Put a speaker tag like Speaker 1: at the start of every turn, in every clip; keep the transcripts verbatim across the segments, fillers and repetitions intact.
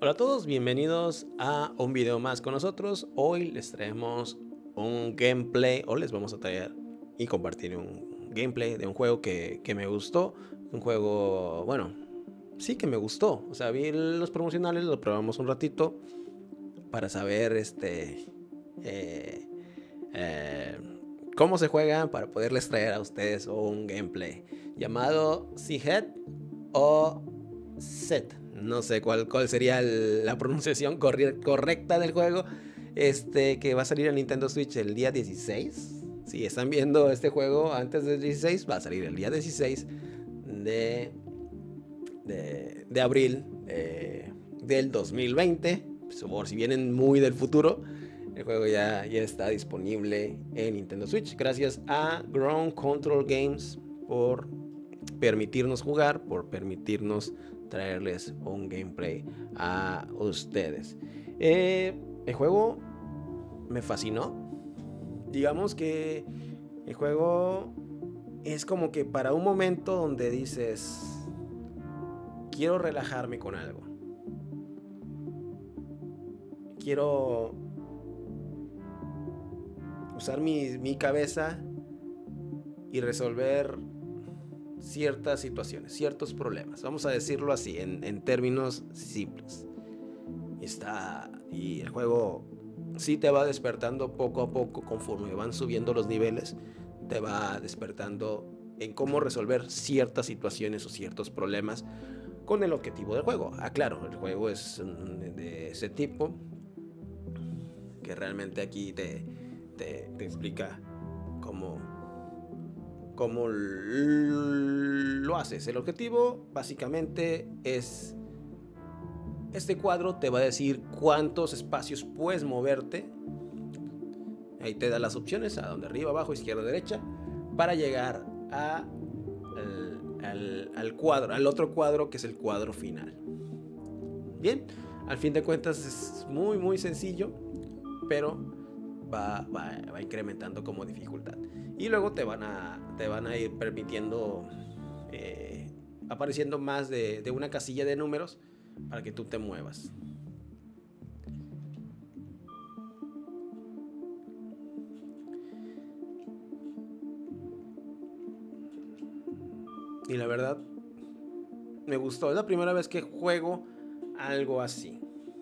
Speaker 1: Hola a todos, bienvenidos a un video más con nosotros. Hoy les traemos un gameplay, o les vamos a traer y compartir un gameplay de un juego que, que me gustó. Un juego, bueno, sí que me gustó. O sea, vi los promocionales, lo probamos un ratito para saber este eh, eh, cómo se juega, para poderles traer a ustedes un gameplay llamado Seahead o Set. No sé cuál, cuál sería el, la pronunciación correcta del juego. Este que va a salir en Nintendo Switch el día dieciséis. Si están viendo este juego antes del dieciséis, va a salir el día dieciséis de, de, de abril eh, del dos mil veinte. Por si vienen muy del futuro, el juego ya, ya está disponible en Nintendo Switch. Gracias a Ground Control Games por permitirnos jugar, por permitirnos traerles un gameplay a ustedes. Eh, el juego me fascinó. Digamos que el juego es como que para un momento donde dices, quiero relajarme con algo. Quiero usar mi, mi cabeza y resolver ciertas situaciones, ciertos problemas, vamos a decirlo así, en, en términos simples. Y está, y el juego sí te va despertando poco a poco conforme van subiendo los niveles, te va despertando en cómo resolver ciertas situaciones o ciertos problemas con el objetivo del juego. Ah, claro, el juego es de ese tipo que realmente aquí te, te, te explica cómo cómo lo haces. El objetivo básicamente es, este cuadro te va a decir cuántos espacios puedes moverte. Ahí te da las opciones, a donde, arriba, abajo, izquierda, derecha, para llegar a, al, al, al cuadro, al otro cuadro, que es el cuadro final. Bien, al fin de cuentas es muy muy sencillo, pero va, va, va incrementando como dificultad. Y luego te van a, te van a ir permitiendo eh, apareciendo más de, de una casilla de números para que tú te muevas. Y la verdad me gustó. Es la primera vez que juego algo así.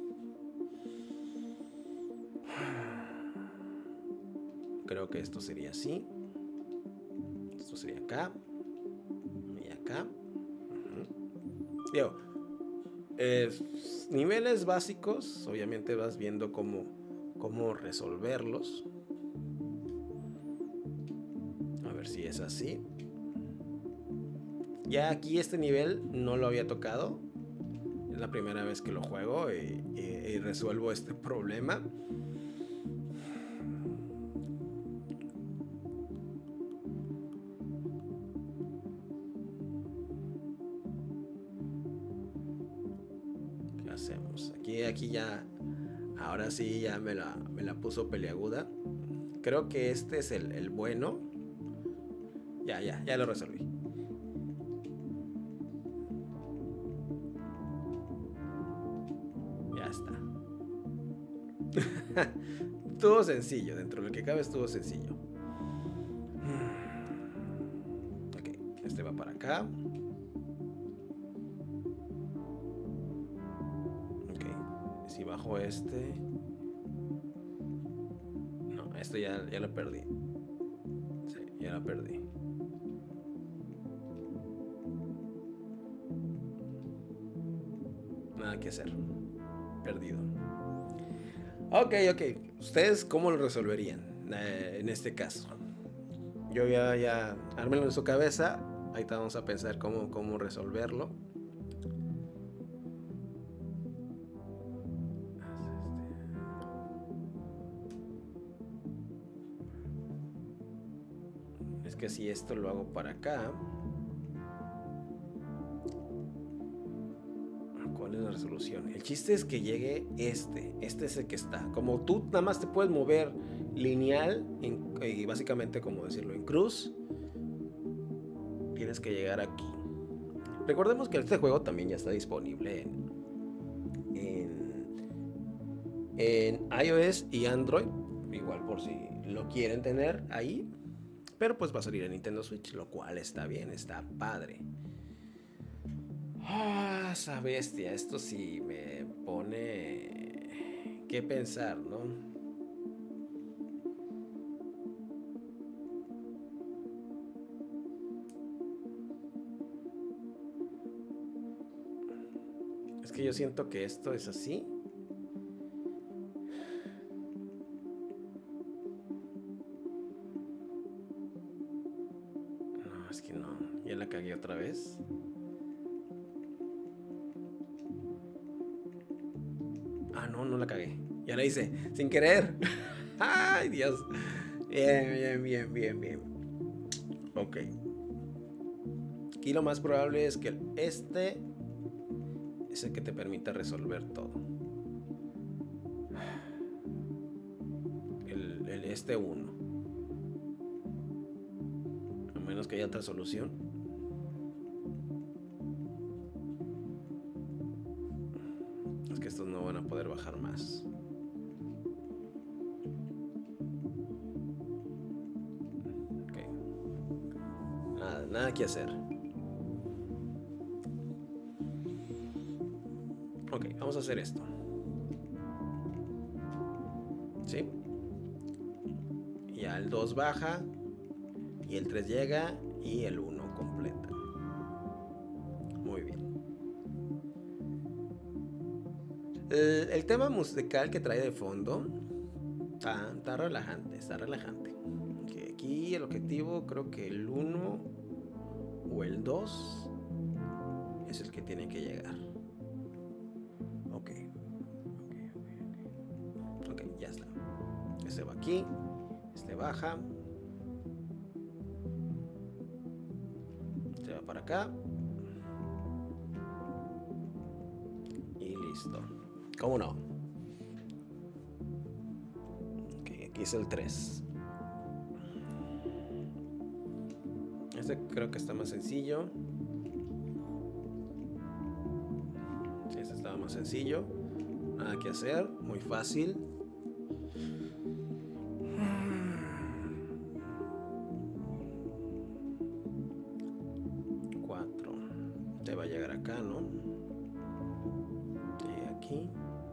Speaker 1: Creo que esto sería así. Esto sería acá. Y acá. Uh-huh. Digo, eh, niveles básicos. Obviamente vas viendo cómo, cómo resolverlos. A ver si es así. Ya aquí este nivel no lo había tocado. Es la primera vez que lo juego y, y, y resuelvo este problema. ¿Qué hacemos? Aquí, aquí ya, ahora sí ya me la, me la puso peliaguda. Creo que este es el, el bueno. Ya, ya, ya lo resolví. Ya está. Estuvo sencillo, dentro de lo que cabe estuvo sencillo. Ok, este va para acá. Ok, si bajo este. No, esto ya, ya lo perdí. Sí, ya lo perdí. Nada que hacer. Perdido. Ok, ok. ¿Ustedes cómo lo resolverían eh, en este caso? Yo ya, ya, ármenlo en su cabeza. Ahí vamos a pensar cómo, cómo resolverlo. Es que si esto lo hago para acá, ¿cuál es la resolución? El chiste es que llegue este. Este es el que está. Como tú nada más te puedes mover lineal en, y básicamente, como decirlo, en cruz, tienes que llegar aquí. Recordemos que este juego también ya está disponible en, en, en iOS y Android, igual por si lo quieren tener ahí, pero pues va a salir en Nintendo Switch, lo cual está bien, está padre. Ah, esa bestia, esto sí me pone qué pensar, ¿no? Es que yo siento que esto es así. No, es que no, ya la cagué otra vez. Ah, no, no la cagué. Ya la hice, sin querer. Ay, Dios. Bien, bien, bien, bien, bien. Ok. Aquí lo más probable es que este es el que te permita resolver todo. El, el este uno. A menos que haya otra solución. Es que estos no van a poder bajar más. Ok. Nada, nada que hacer. Ok, vamos a hacer esto. ¿Sí? Ya el dos baja. Y el tres llega. Y el uno completa. Muy bien. El, el tema musical que trae de fondo está, está relajante, está relajante. Okay, aquí el objetivo creo que el uno o el dos es el que tiene que llegar. Ok, ok, ok, ok, ya está. Este va aquí, este baja, este va para acá y listo. ¿Cómo no? Ok, aquí es el tres. Este creo que está más sencillo. Sí, este estaba más sencillo. Nada que hacer, muy fácil. cuatro. Te va a llegar acá, ¿no? Y aquí.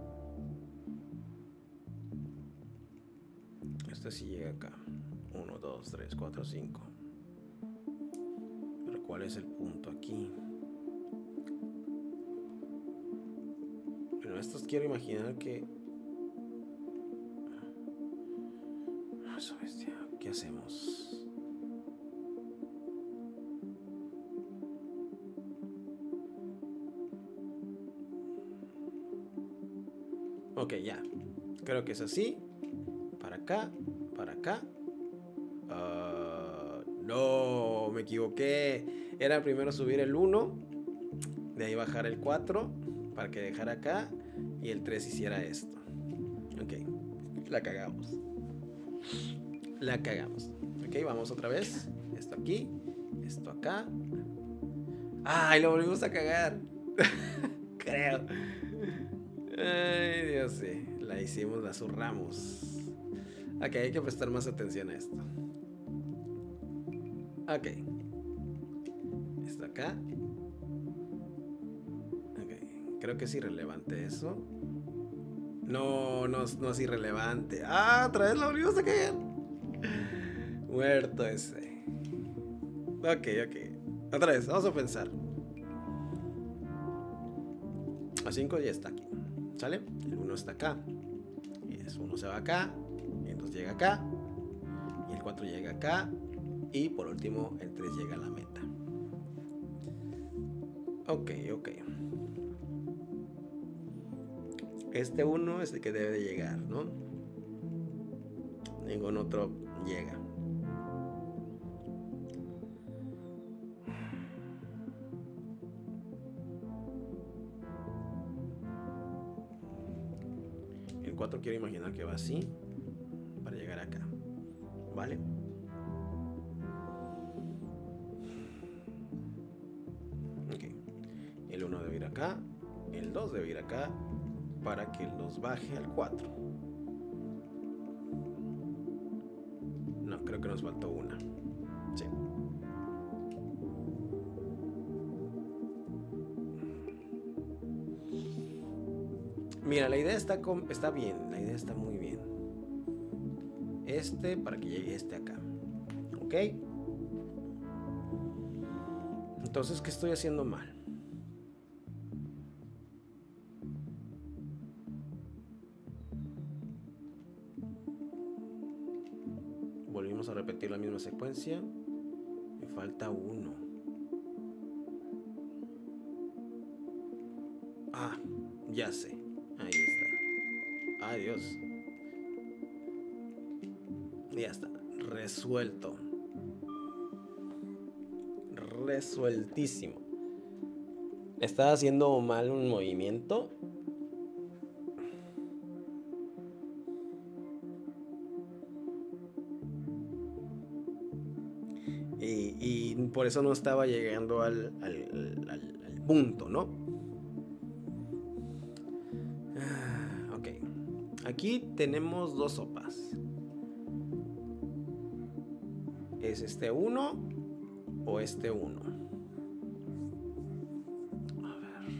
Speaker 1: Este sí llega acá. uno, dos, tres, cuatro, cinco. Pero ¿cuál es el punto aquí? Bueno, estos quiero imaginar que... Eso, bestia. ¿Qué hacemos? Ok, ya. Creo que es así. Para acá. Para acá. Uh, no, me equivoqué. Era primero subir el uno. De ahí bajar el cuatro. Para que dejara acá. Y el tres hiciera esto. Ok. La cagamos. La cagamos. Ok, vamos otra vez. Esto aquí. Esto acá. ¡Ay, lo volvimos a cagar! Creo. Ay, Dios, sí. La hicimos, la zurramos. Ok, hay que prestar más atención a esto. Ok. Esto acá. Ok. Creo que es irrelevante eso. No, no, no es irrelevante. Ah, otra vez la volvimos a cagar. Muerto ese. Ok, ok. Otra vez, vamos a pensar. A cinco ya está aquí. ¿Sale? El uno está acá. Y el uno se va acá. Y el dos llega acá. Y el cuatro llega acá. Y por último, el tres llega a la meta. Ok, ok. Este uno es el que debe de llegar, ¿no? Ningún otro llega. El cuatro quiero imaginar que va así para llegar acá. ¿Vale? Ok. El uno debe ir acá. El dos debe ir acá. para que los baje al cuatro. No, creo que nos faltó una. Sí. Mira, la idea está, con, está bien, la idea está muy bien. Este para que llegue este acá. ¿Ok? Entonces, ¿qué estoy haciendo mal? Volvimos a repetir la misma secuencia. Me falta uno. Ah, ya sé. Ahí está. Ay, Dios. Ya está. Resuelto. Resueltísimo. Estaba haciendo mal un movimiento. Y, y por eso no estaba llegando al, al, al, al punto, ¿no? Ah, ok. Aquí tenemos dos sopas. ¿Es este uno o este uno? A ver.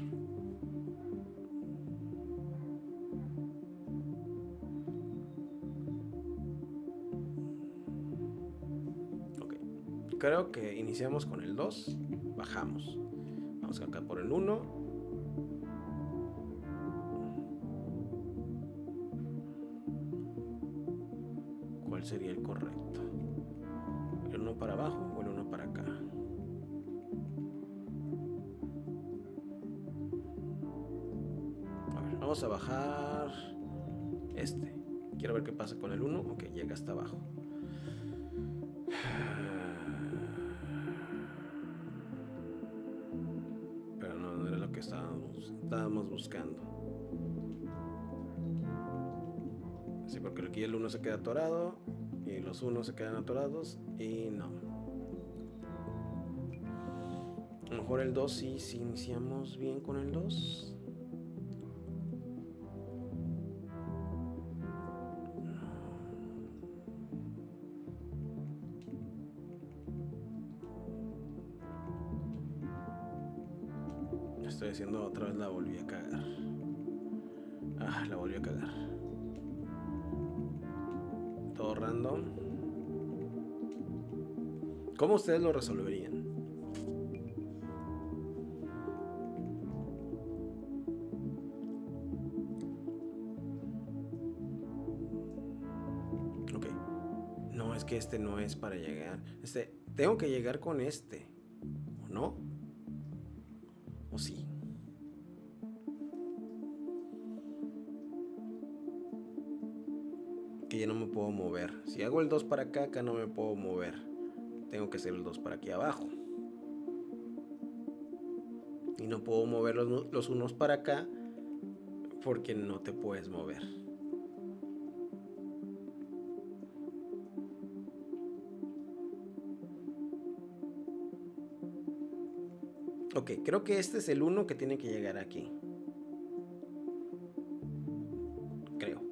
Speaker 1: Ok. Creo que iniciamos con el dos. Bajamos. Vamos acá por el uno. ¿Cuál sería el correcto? ¿El uno para abajo o el uno para acá? A ver, vamos a bajar este. Quiero ver qué pasa con el uno. Ok, llega hasta abajo. Pero no, no era lo que estábamos, estábamos buscando. Sí, porque aquí el uno se queda atorado y los unos se quedan atorados y no. A lo mejor el dos sí, si iniciamos bien con el dos. Estoy haciendo otra vez, la volví a cagar. Ah, la volví a cagar. Todo random. ¿Cómo ustedes lo resolverían? Ok. No, es que este no es para llegar. Este, tengo que llegar con este. ¿O no? ¿O sí? Que ya no me puedo mover. Si hago el dos para acá, acá no me puedo mover. Tengo que hacer el dos para aquí abajo. Y no puedo mover los, los unos para acá porque no te puedes mover. Ok, creo que este es el uno que tiene que llegar aquí. Creo.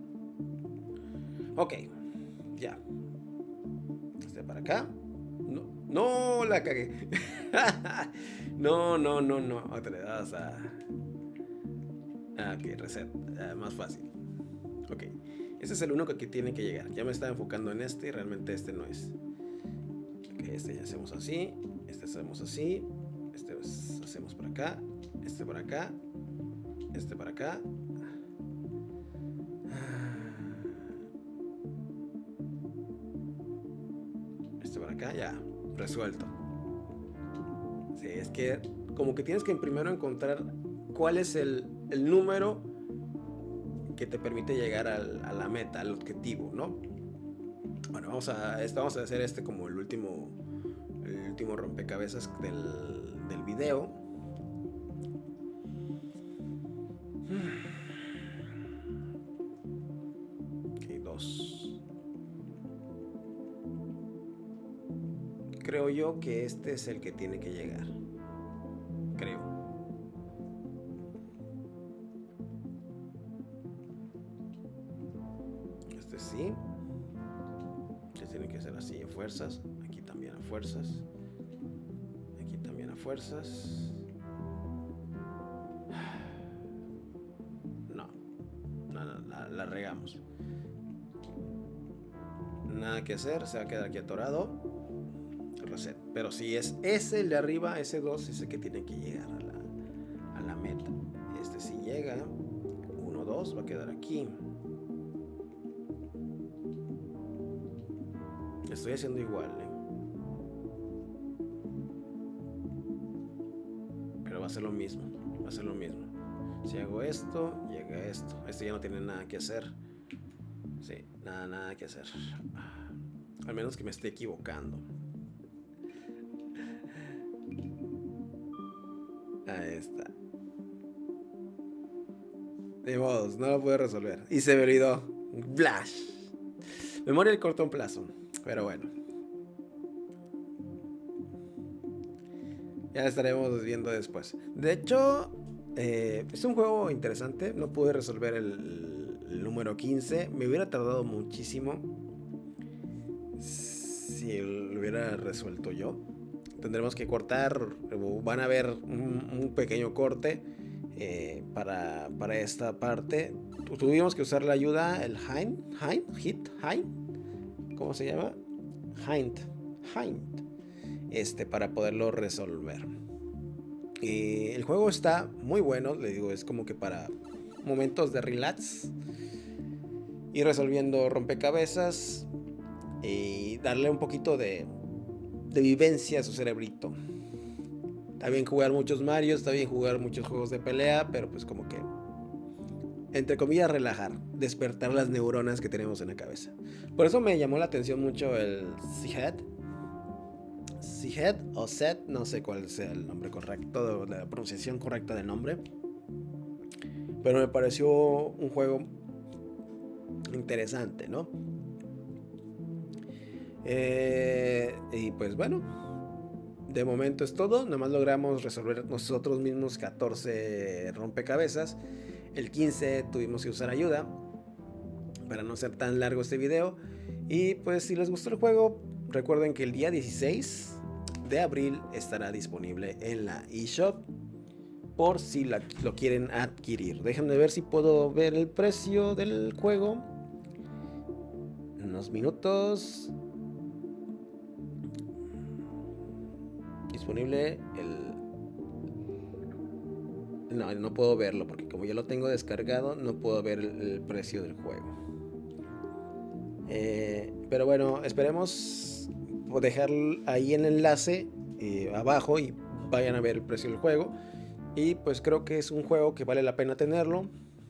Speaker 1: Ok, ya. Este para acá. No, no la cagué. No, no, no, no. Otra vez a... Ah, ok, reset. Ah, más fácil. Ok. Este es el uno que aquí tiene que llegar. Ya me estaba enfocando en este y realmente este no es. Ok, este ya hacemos así. Este hacemos así. Este hacemos por acá. Este por acá. Este para acá. Este para acá, ya. Resuelto. Sí, es que como que tienes que primero encontrar cuál es el, el número que te permite llegar al, a la meta, al objetivo, ¿no? Bueno, vamos a, vamos a hacer este como el último, el último rompecabezas del, del video. Ok, dos. Creo yo que este es el que tiene que llegar. Creo. así. Que tiene que ser así a fuerzas. Aquí también a fuerzas. Aquí también a fuerzas. No. No, no, la, la regamos. Nada que hacer. Se va a quedar aquí atorado. Reset. Pero si es ese el de arriba, ese dos es el que tiene que llegar a la, a la meta. Este si llega. uno, dos. Va a quedar aquí. Estoy haciendo igual, ¿eh? Pero va a ser lo mismo. Va a ser lo mismo. Si hago esto, llega esto. Este ya no tiene nada que hacer. Sí, nada, nada que hacer. Al menos que me esté equivocando. Ahí está. De modos, no lo pude resolver. Y se me olvidó. Flash. Memoria de corto plazo. Pero bueno. Ya lo estaremos viendo después. De hecho, eh, es un juego interesante. No pude resolver el, el número quince. Me hubiera tardado muchísimo si lo hubiera resuelto yo. Tendremos que cortar. Van a ver un, un pequeño corte eh, para, para esta parte. Tuvimos que usar la ayuda, el Hind, Hind, Hit, Hind. ¿Cómo se llama? Hind, Hind. Este, para poderlo resolver. Y el juego está muy bueno, le digo, es como que para momentos de relax. Ir resolviendo rompecabezas y darle un poquito de, de vivencia a su cerebrito. Está bien jugar muchos Mario, está bien jugar muchos juegos de pelea, pero pues como que, entre comillas, relajar, despertar las neuronas que tenemos en la cabeza. Por eso me llamó la atención mucho el Seahead. Seahead o Set, no sé cuál sea el nombre correcto, la pronunciación correcta del nombre. Pero me pareció un juego interesante, ¿no? Eh, y pues bueno, de momento es todo. Nada más logramos resolver nosotros mismos catorce rompecabezas. El quince tuvimos que usar ayuda para no ser tan largo este video. Y pues si les gustó el juego, recuerden que el día dieciséis de abril estará disponible en la eShop por si la, lo quieren adquirir. Déjenme ver si puedo ver el precio del juego. En unos minutos. Disponible el... No, no puedo verlo porque como ya lo tengo descargado, no puedo ver el, el precio del juego. Eh, pero bueno, esperemos dejar ahí el enlace eh, abajo y vayan a ver el precio del juego. Y pues creo que es un juego que vale la pena tenerlo.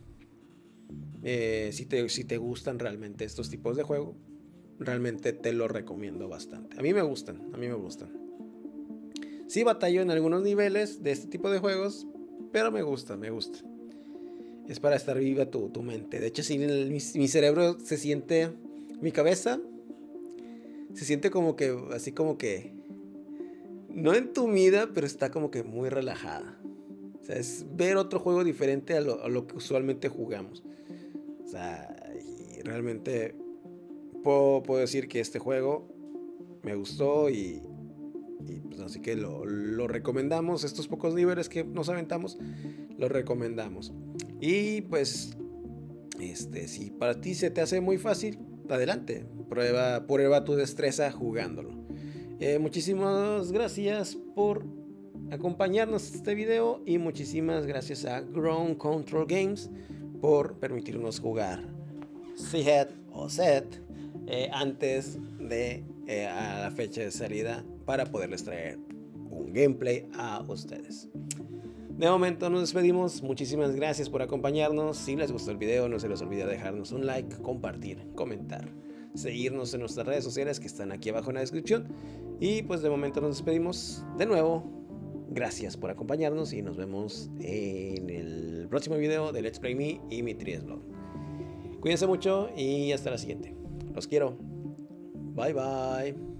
Speaker 1: Eh, si, te, si te gustan realmente estos tipos de juego, realmente te lo recomiendo bastante. A mí me gustan, a mí me gustan. Sí batallo en algunos niveles de este tipo de juegos, pero me gusta, me gusta. Es para estar viva tu, tu mente. De hecho, sí, el, mi, mi cerebro se siente... Mi cabeza se siente como que... Así como que... No entumida, pero está como que muy relajada. O sea, es ver otro juego diferente a lo, a lo que usualmente jugamos. O sea, y realmente... Puedo, puedo decir que este juego me gustó y... Y pues así que lo, lo recomendamos. Estos pocos niveles que nos aventamos, los recomendamos. Y pues, este, si para ti se te hace muy fácil, adelante, prueba, prueba tu destreza jugándolo. Eh, muchísimas gracias por acompañarnos en este video y muchísimas gracias a Ground Control Games por permitirnos jugar Seahead o Set eh, antes de eh, a la fecha de salida, para poderles traer un gameplay a ustedes. De momento nos despedimos. Muchísimas gracias por acompañarnos. Si les gustó el video, no se les olvide dejarnos un like, compartir, comentar, seguirnos en nuestras redes sociales que están aquí abajo en la descripción. Y pues de momento nos despedimos. De nuevo, gracias por acompañarnos y nos vemos en el próximo video de Let's Play Me y mi tres Blog. Cuídense mucho y hasta la siguiente. Los quiero. Bye bye.